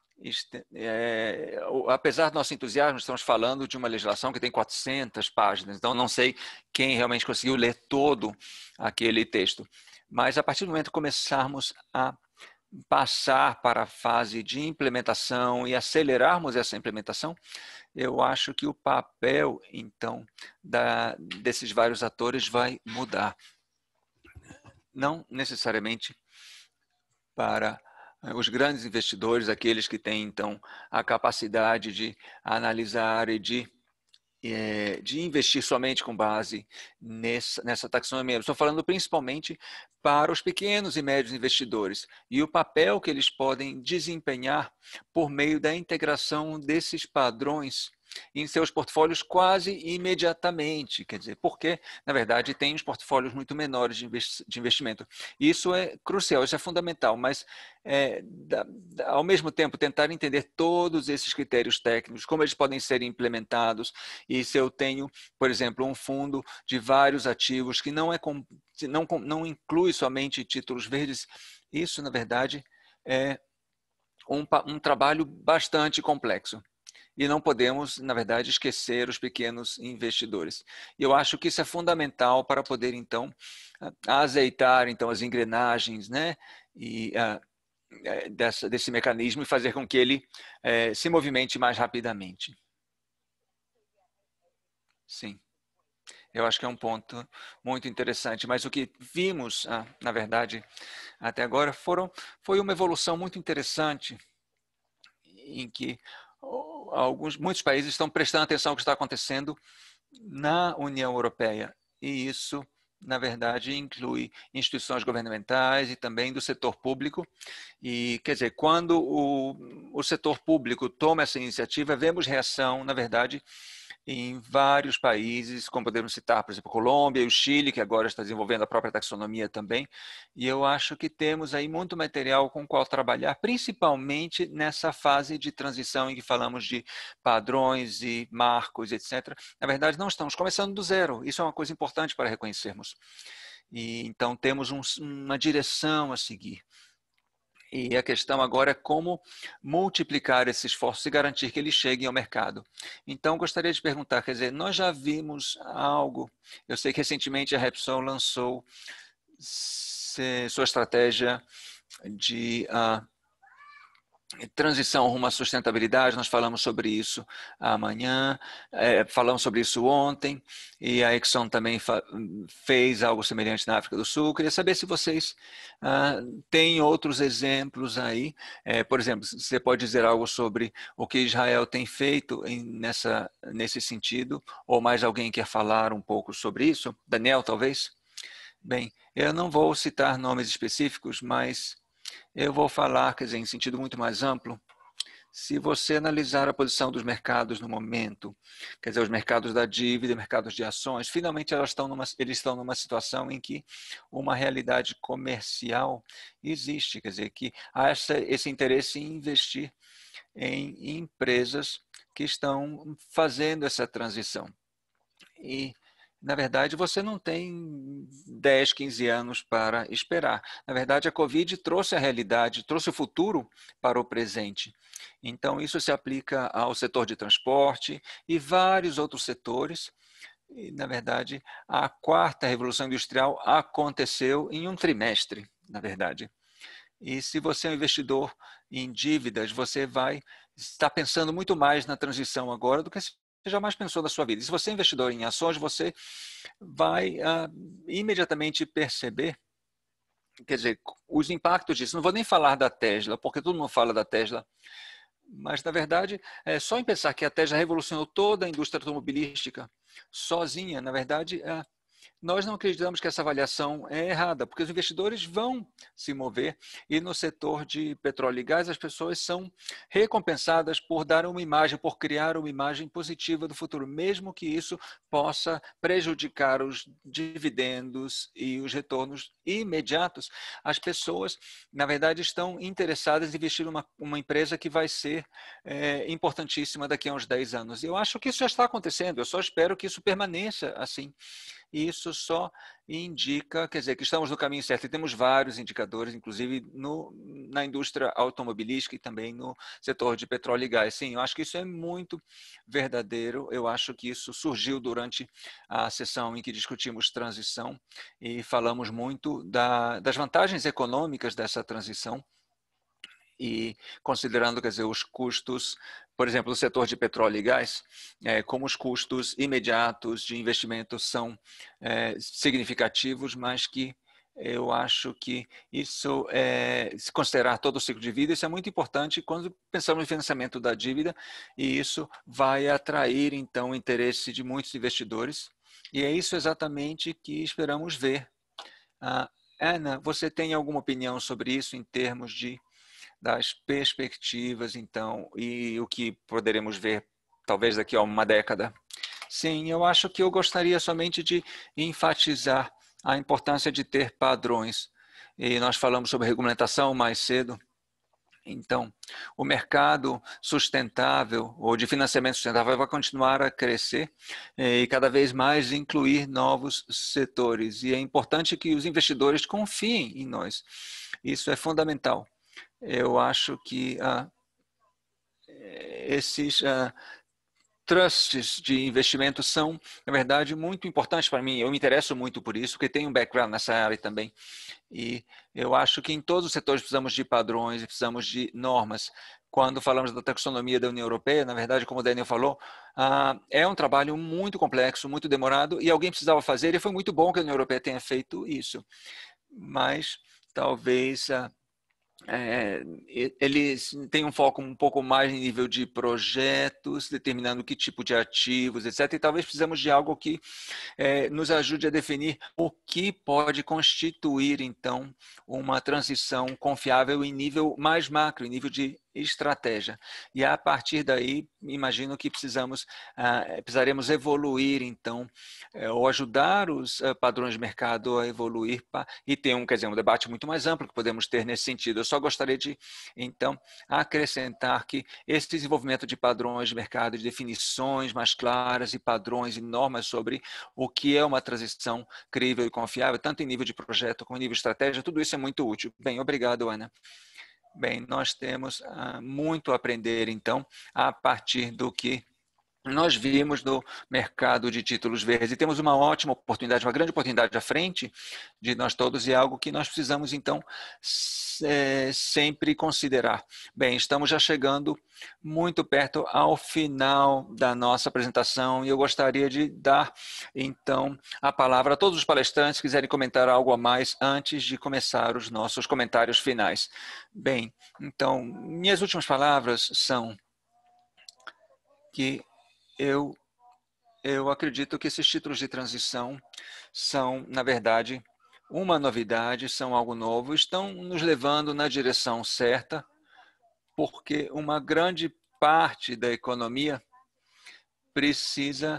apesar do nosso entusiasmo, estamos falando de uma legislação que tem 400 páginas, então não sei quem realmente conseguiu ler todo aquele texto, mas a partir do momento que começarmos a passar para a fase de implementação e acelerarmos essa implementação, eu acho que o papel, então, desses vários atores vai mudar. Não necessariamente para os grandes investidores, aqueles que têm, então, a capacidade de analisar e de investir somente com base nessa taxonomia. Eu estou falando principalmente para os pequenos e médios investidores e o papel que eles podem desempenhar por meio da integração desses padrões em seus portfólios quase imediatamente, quer dizer, porque, na verdade, tem os portfólios muito menores de investimento. Isso é crucial, isso é fundamental, mas, ao mesmo tempo, tentar entender todos esses critérios técnicos, como eles podem ser implementados, e se eu tenho, por exemplo, um fundo de vários ativos que não inclui somente títulos verdes, isso, na verdade, é um trabalho bastante complexo. E não podemos, na verdade, esquecer os pequenos investidores. E eu acho que isso é fundamental para poder, então, azeitar então, as engrenagens, né? E, desse mecanismo e fazer com que ele se movimente mais rapidamente. Sim, eu acho que é um ponto muito interessante. Mas o que vimos, na verdade, até agora, foi uma evolução muito interessante em que muitos países estão prestando atenção ao que está acontecendo na União Europeia. E isso, na verdade, inclui instituições governamentais e também do setor público. E, quer dizer, quando o setor público toma essa iniciativa, vemos reação, na verdade, em vários países, como podemos citar, por exemplo, Colômbia e o Chile, que agora está desenvolvendo a própria taxonomia também. E eu acho que temos aí muito material com o qual trabalhar, principalmente nessa fase de transição em que falamos de padrões e marcos, etc. Na verdade, não estamos começando do zero. Isso é uma coisa importante para reconhecermos. E então temos uma direção a seguir. E a questão agora é como multiplicar esses esforços e garantir que eles cheguem ao mercado. Então, gostaria de perguntar, quer dizer, nós já vimos algo, eu sei que recentemente a Repsol lançou sua estratégia de transição rumo à sustentabilidade, nós falamos sobre isso amanhã, falamos sobre isso ontem, e a Exxon também fez algo semelhante na África do Sul. Queria saber se vocês têm outros exemplos aí, por exemplo, você pode dizer algo sobre o que Israel tem feito nesse sentido, ou mais alguém quer falar um pouco sobre isso? Daniel, talvez? Bem, eu não vou citar nomes específicos, mas eu vou falar, quer dizer, em sentido muito mais amplo. Se você analisar a posição dos mercados no momento, quer dizer, os mercados da dívida, mercados de ações, finalmente eles estão numa situação em que uma realidade comercial existe, quer dizer, que há esse interesse em investir em empresas que estão fazendo essa transição. E, na verdade, você não tem 10, 15 anos para esperar. Na verdade, a Covid trouxe a realidade, trouxe o futuro para o presente. Então, isso se aplica ao setor de transporte e vários outros setores. E, na verdade, a quarta revolução industrial aconteceu em um trimestre, na verdade. E se você é um investidor em dívidas, você vai estar pensando muito mais na transição agora do que você jamais pensou na sua vida. E se você é investidor em ações, você vai imediatamente perceber, quer dizer, os impactos disso. Não vou nem falar da Tesla, porque todo mundo fala da Tesla, mas, na verdade, só em pensar que a Tesla revolucionou toda a indústria automobilística sozinha, na verdade, nós não acreditamos que essa avaliação é errada, porque os investidores vão se mover e no setor de petróleo e gás as pessoas são recompensadas por dar uma imagem, por criar uma imagem positiva do futuro, mesmo que isso possa prejudicar os dividendos e os retornos imediatos. As pessoas, na verdade, estão interessadas em investir numa empresa que vai ser importantíssima daqui a uns 10 anos. E eu acho que isso já está acontecendo, eu só espero que isso permaneça assim. E isso só indica, quer dizer, que estamos no caminho certo. E temos vários indicadores, inclusive na indústria automobilística e também no setor de petróleo e gás. Sim, eu acho que isso é muito verdadeiro. Eu acho que isso surgiu durante a sessão em que discutimos transição e falamos muito das vantagens econômicas dessa transição. E considerando, quer dizer, os custos, por exemplo, do setor de petróleo e gás, como os custos imediatos de investimento são significativos, mas que eu acho que isso, se considerar todo o ciclo de vida, isso é muito importante quando pensamos no financiamento da dívida, e isso vai atrair, então, o interesse de muitos investidores, e é isso exatamente que esperamos ver. Ana, você tem alguma opinião sobre isso em termos das perspectivas, então, e o que poderemos ver talvez daqui a uma década? Sim, eu acho que eu gostaria somente de enfatizar a importância de ter padrões. E nós falamos sobre regulamentação mais cedo. Então, o mercado sustentável ou de financiamento sustentável vai continuar a crescer e cada vez mais incluir novos setores. E é importante que os investidores confiem em nós. Isso é fundamental. Eu acho que esses trusts de investimento são, na verdade, muito importantes para mim. Eu me interesso muito por isso, porque tenho um background nessa área também. E eu acho que em todos os setores precisamos de padrões e precisamos de normas. Quando falamos da taxonomia da União Europeia, na verdade, como o Daniel falou, é um trabalho muito complexo, muito demorado, e alguém precisava fazer, e foi muito bom que a União Europeia tenha feito isso. Mas talvez eles têm um foco um pouco mais em nível de projetos, determinando que tipo de ativos, etc. E talvez precisamos de algo que nos ajude a definir o que pode constituir, então, uma transição confiável em nível mais macro, em nível de estratégia. E a partir daí, imagino que precisaremos evoluir, então, ou ajudar os padrões de mercado a evoluir e ter um debate muito mais amplo que podemos ter nesse sentido. Eu só gostaria de, então, acrescentar que esse desenvolvimento de padrões de mercado, de definições mais claras e padrões e normas sobre o que é uma transição crível e confiável, tanto em nível de projeto como em nível de estratégia, tudo isso é muito útil. Bem, obrigado, Ana. Bem, nós temos muito a aprender, então, a partir do que nós vimos no mercado de títulos verdes e temos uma ótima oportunidade, uma grande oportunidade à frente de nós todos e é algo que nós precisamos, então, sempre considerar. Bem, estamos já chegando muito perto ao final da nossa apresentação e eu gostaria de dar, então, a palavra a todos os palestrantes que quiserem comentar algo a mais antes de começar os nossos comentários finais. Bem, então, minhas últimas palavras são que eu acredito que esses títulos de transição são, na verdade, uma novidade, são algo novo, estão nos levando na direção certa, porque uma grande parte da economia precisa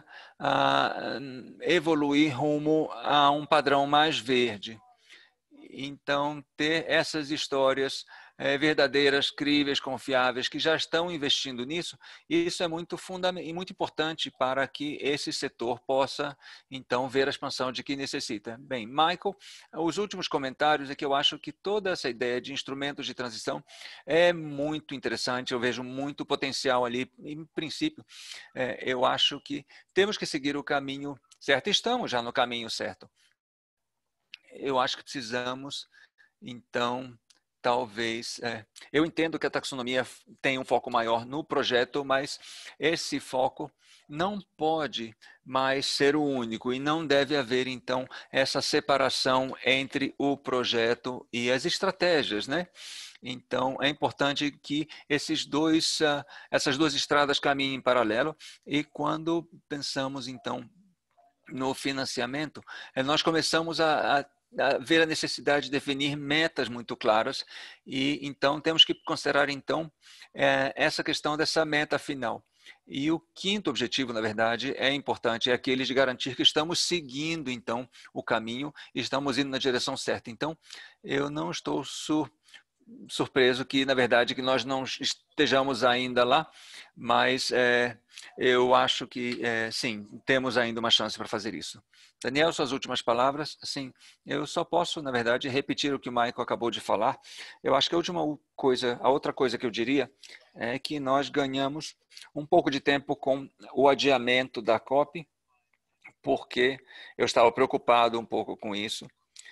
evoluir rumo a um padrão mais verde. Então, ter essas histórias verdadeiras, críveis, confiáveis, que já estão investindo nisso, isso é muito fundamental e muito importante para que esse setor possa, então, ver a expansão de que necessita. Bem, Michael, os últimos comentários é que eu acho que toda essa ideia de instrumentos de transição é muito interessante, eu vejo muito potencial ali, em princípio, eu acho que temos que seguir o caminho certo, estamos já no caminho certo. Eu acho que precisamos, então, talvez... eu entendo que a taxonomia tem um foco maior no projeto, mas esse foco não pode mais ser o único e não deve haver, então, essa separação entre o projeto e as estratégias, né? Então, é importante que essas duas estradas caminhem em paralelo e quando pensamos, então, no financiamento, nós começamos a ver a necessidade de definir metas muito claras e então temos que considerar então essa questão dessa meta final. E o quinto objetivo, na verdade, é importante, é aquele de garantir que estamos seguindo então o caminho e estamos indo na direção certa. Então, eu não estou surpreso que, na verdade, que nós não estejamos ainda lá, mas eu acho que, sim, temos ainda uma chance para fazer isso. Daniel, suas últimas palavras? Sim, eu só posso, na verdade, repetir o que o Michael acabou de falar. Eu acho que a outra coisa que eu diria é que nós ganhamos um pouco de tempo com o adiamento da COP, porque eu estava preocupado um pouco com isso.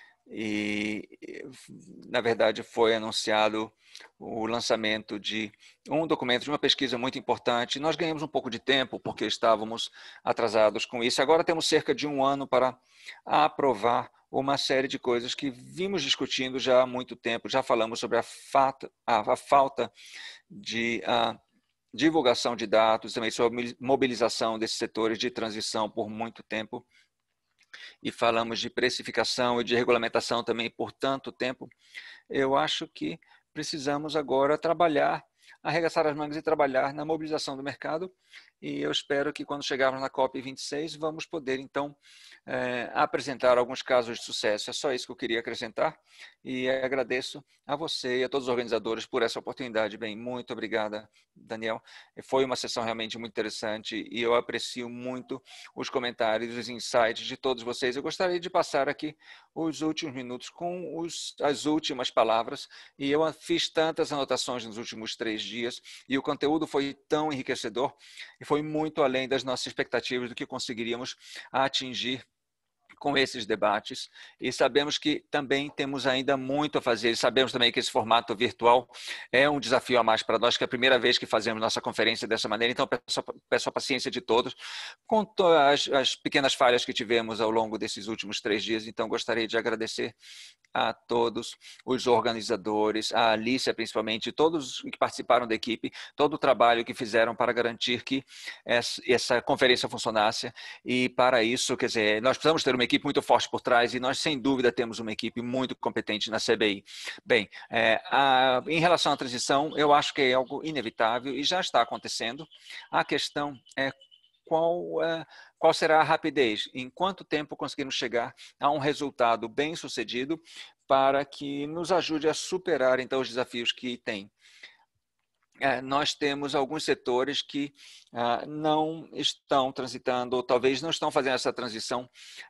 E, na verdade, foi anunciado o lançamento de um documento, de uma pesquisa muito importante. Nós ganhamos um pouco de tempo, porque estávamos atrasados com isso. Agora temos cerca de um ano para aprovar uma série de coisas que vimos discutindo já há muito tempo. Já falamos sobre a falta de divulgação de dados, também sobre mobilização desses setores de transição por muito tempo. E falamos de precificação e de regulamentação também por tanto tempo, eu acho que precisamos agora arregaçar as mangas e trabalhar na mobilização do mercado, e eu espero que quando chegarmos na COP26 vamos poder então apresentar alguns casos de sucesso. É só isso que eu queria acrescentar e agradeço a você e a todos os organizadores por essa oportunidade. Bem, muito obrigada, Daniel. Foi uma sessão realmente muito interessante e eu aprecio muito os comentários, os insights de todos vocês. Eu gostaria de passar aqui os últimos minutos com as últimas palavras, e eu fiz tantas anotações nos últimos 3 dias e o conteúdo foi tão enriquecedor e foi muito além das nossas expectativas do que conseguiríamos atingir com esses debates, e sabemos que também temos ainda muito a fazer, e sabemos também que esse formato virtual é um desafio a mais para nós, que é a primeira vez que fazemos nossa conferência dessa maneira, então peço a paciência de todos, com as pequenas falhas que tivemos ao longo desses últimos 3 dias, então gostaria de agradecer a todos os organizadores, a Alicia principalmente, todos que participaram da equipe, todo o trabalho que fizeram para garantir que essa conferência funcionasse, e para isso, quer dizer, nós precisamos ter uma equipe muito forte por trás, e nós sem dúvida temos uma equipe muito competente na CBI. Bem, em relação à transição, eu acho que é algo inevitável e já está acontecendo. A questão é qual será a rapidez, em quanto tempo conseguirmos chegar a um resultado bem sucedido para que nos ajude a superar então os desafios que tem. Nós temos alguns setores que não estão transitando, ou talvez não estão fazendo essa transição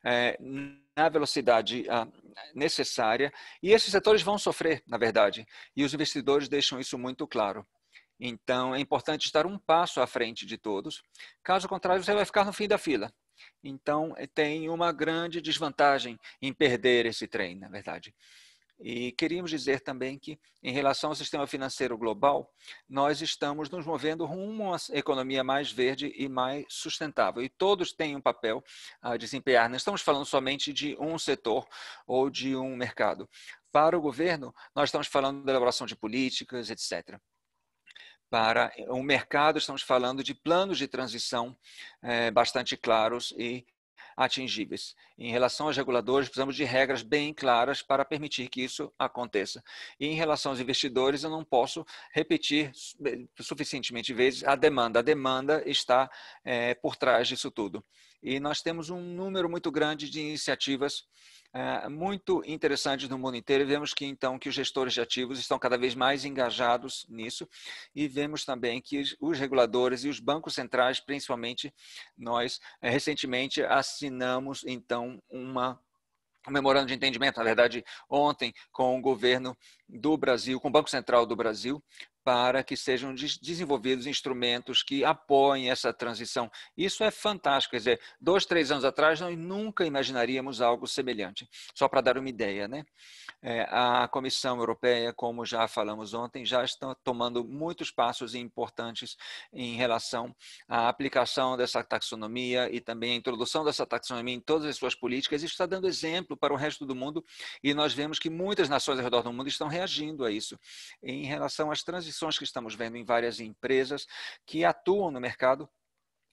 na velocidade necessária, e esses setores vão sofrer, na verdade, e os investidores deixam isso muito claro. Então, é importante estar um passo à frente de todos, caso contrário, você vai ficar no fim da fila. Então, tem uma grande desvantagem em perder esse trem, na verdade. E queríamos dizer também que, em relação ao sistema financeiro global, nós estamos nos movendo rumo a uma economia mais verde e mais sustentável. E todos têm um papel a desempenhar. Não estamos falando somente de um setor ou de um mercado. Para o governo, nós estamos falando da elaboração de políticas, etc. Para o mercado, estamos falando de planos de transição bastante claros e atingíveis. Em relação aos reguladores, precisamos de regras bem claras para permitir que isso aconteça. E em relação aos investidores, eu não posso repetir suficientemente vezes a demanda. A demanda está por trás disso tudo. E nós temos um número muito grande de iniciativas muito interessantes no mundo inteiro, e vemos que então que os gestores de ativos estão cada vez mais engajados nisso, e vemos também que os reguladores e os bancos centrais, principalmente, nós recentemente assinamos então um memorando de entendimento, na verdade, ontem, com o governo do Brasil, com o Banco Central do Brasil, para que sejam desenvolvidos instrumentos que apoiem essa transição. Isso é fantástico, quer dizer, 2, 3 anos atrás nós nunca imaginaríamos algo semelhante. Só para dar uma ideia, né? A Comissão Europeia, como já falamos ontem, já está tomando muitos passos importantes em relação à aplicação dessa taxonomia e também a introdução dessa taxonomia em todas as suas políticas. Isso está dando exemplo para o resto do mundo, e nós vemos que muitas nações ao redor do mundo estão reagindo a isso. Em relação às transições que estamos vendo em várias empresas que atuam no mercado,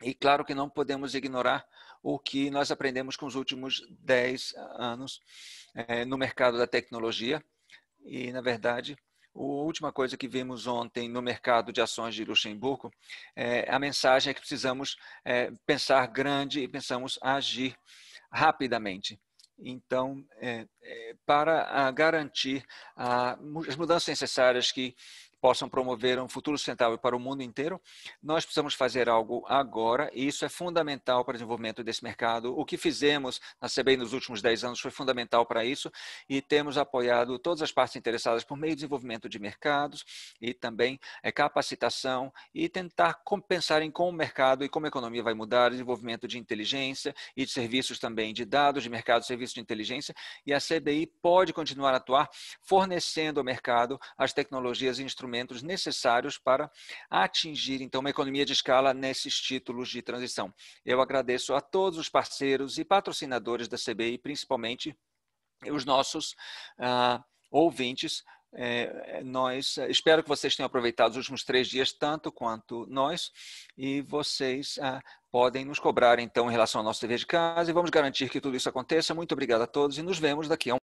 E claro que não podemos ignorar o que nós aprendemos com os últimos 10 anos no mercado da tecnologia. E, na verdade, a última coisa que vimos ontem no mercado de ações de Luxemburgo, a mensagem é que precisamos pensar grande e precisamos agir rapidamente. Então, para garantir as mudanças necessárias que possam promover um futuro sustentável para o mundo inteiro, nós precisamos fazer algo agora, e isso é fundamental para o desenvolvimento desse mercado. O que fizemos na CBI nos últimos 10 anos foi fundamental para isso, e temos apoiado todas as partes interessadas por meio de desenvolvimento de mercados e também capacitação e tentar pensar em como o mercado e como a economia vai mudar, desenvolvimento de inteligência e de serviços também de dados, de mercado, serviços de inteligência, e a CBI pode continuar a atuar fornecendo ao mercado as tecnologias e instrumentos necessários para atingir, então, uma economia de escala nesses títulos de transição. Eu agradeço a todos os parceiros e patrocinadores da CBI, principalmente os nossos ouvintes. Espero que vocês tenham aproveitado os últimos 3 dias tanto quanto nós, e vocês podem nos cobrar, então, em relação ao nosso dever de casa, e vamos garantir que tudo isso aconteça. Muito obrigado a todos e nos vemos daqui a